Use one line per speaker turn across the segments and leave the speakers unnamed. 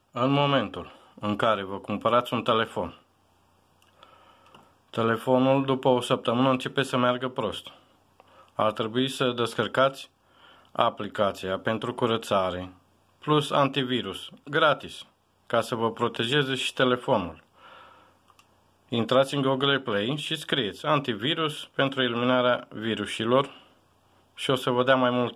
În momentul în care vă cumpărați un telefon, telefonul după o săptămână începe să meargă prost. Ar trebui să descărcați aplicația pentru curățare plus antivirus, gratis, ca să vă protejeze și telefonul. Intrați în Google Play și scrieți Antivirus pentru eliminarea virusilor și o să vă dea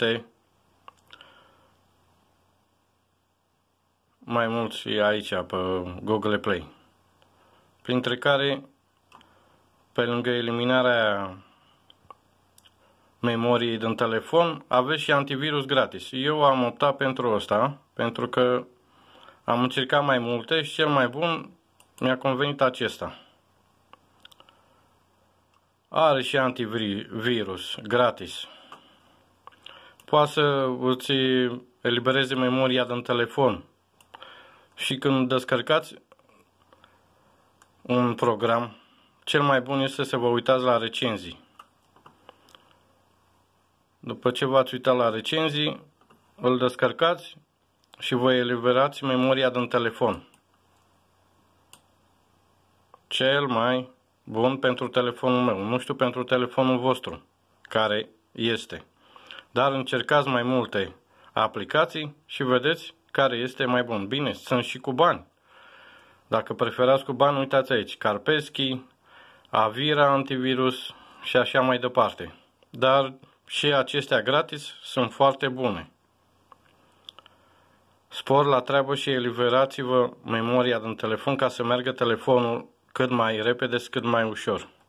mai mulți aici pe Google Play. Printre care, pe lângă eliminarea memoriei din telefon, aveți și antivirus gratis. Eu am optat pentru ăsta, pentru că am încercat mai multe și cel mai bun mi-a convenit acesta. Are și antivirus gratis. Poate să îți elibereze memoria din telefon. Și când descărcați un program, cel mai bun este să vă uitați la recenzii. După ce v-ați uitat la recenzii, îl descărcați și vă eliberați memoria din telefon. Cel mai bun pentru telefonul meu. Nu știu pentru telefonul vostru care este. Dar încercați mai multe aplicații și vedeți care este mai bun. Bine, sunt și cu bani. Dacă preferați cu bani, uitați aici. Carpeschi, Avira, Antivirus și așa mai departe. Dar și acestea gratis sunt foarte bune. Spor la treabă și eliberați-vă memoria din telefon ca să meargă telefonul cât mai repede și cât mai ușor.